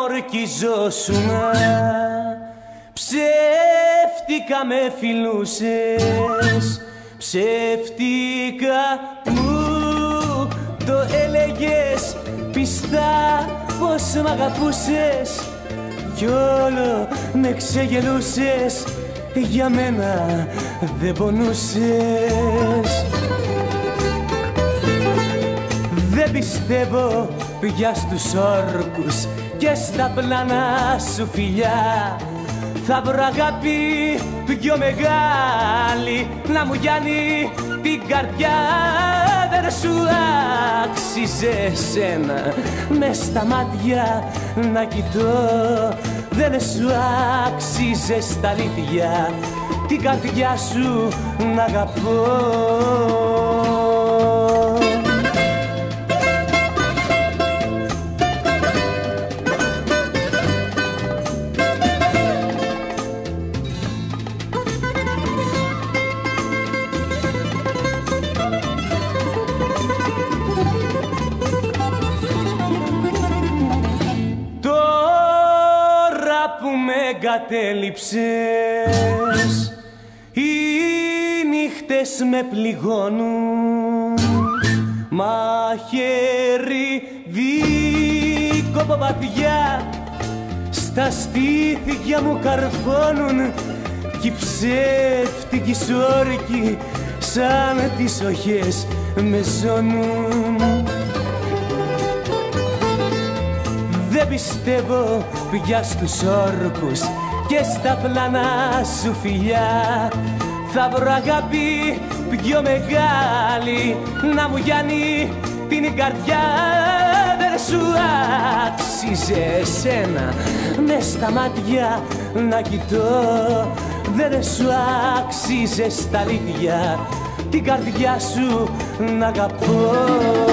ορκιζόσουνα, ψεύτικα με φιλούσες, ψεύτικα μου το έλεγες πιστά πως μ' αγαπούσες κι όλο με ξεγελούσες, για μένα δεν πονούσες. Δεν πιστεύω πια στους όρκους και στα πλάνα σου φιλιά, θα βρω αγάπη πιο μεγάλη να μου γιάνει την καρδιά. Δεν σου άξιζε σένα μες στα μάτια να κοιτώ, δεν σου άξιζε στα αλήθεια την καρδιά σου να αγαπώ. Που με εγκατέλειψες, οι νύχτες με πληγώνουν, μαχαίρι δίκοπο βαθιά στα στήθια μου καρφώνουν κι οι ψεύτικοι σόρκοι σαν τις οχές με ζώνουν. Δεν πιστεύω πια στους όρκους και στα πλάνα σου φιλιά, θα βρω αγάπη πιο μεγάλη να μου γιάνει την καρδιά. Δεν σου άξιζε εσένα μες στα μάτια να κοιτώ, δεν σου άξιζε στα αλήθεια την καρδιά σου να αγαπώ.